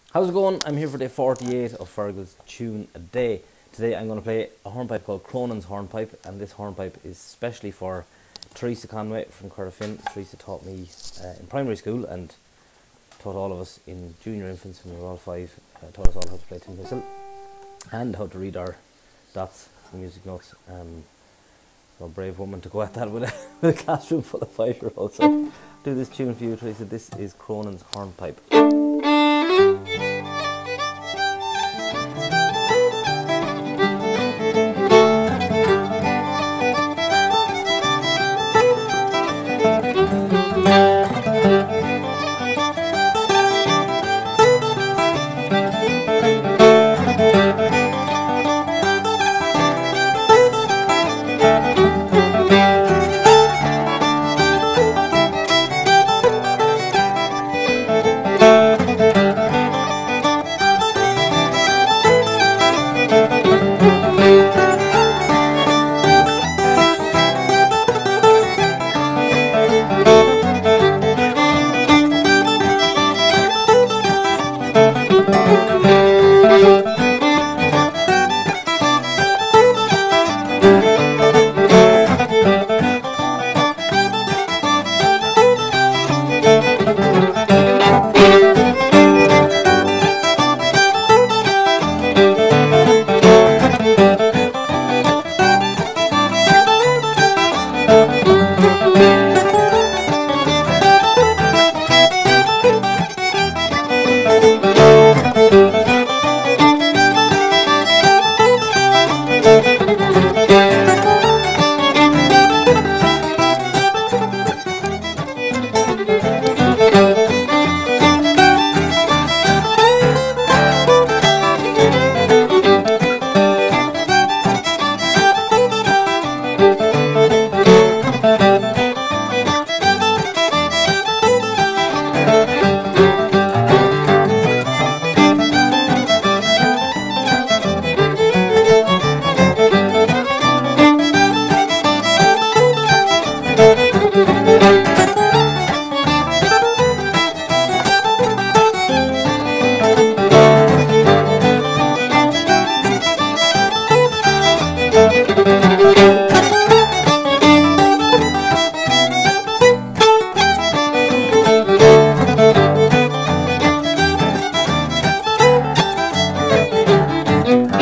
How's it going? I'm here for day 48 of Fergal's Tune a Day. Today I'm going to play a hornpipe called Cronin's Hornpipe, and this hornpipe is specially for Teresa Conway from Corofin. Teresa taught me in primary school and taught all of us in junior infants when we were all 5, taught us all how to play tin whistle and how to read our dots and music notes. A brave woman to go at that with a classroom full of 5-year-olds. So do this tune for you, Teresa. This is Cronin's Hornpipe.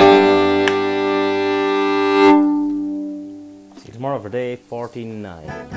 Tomorrow for day 49.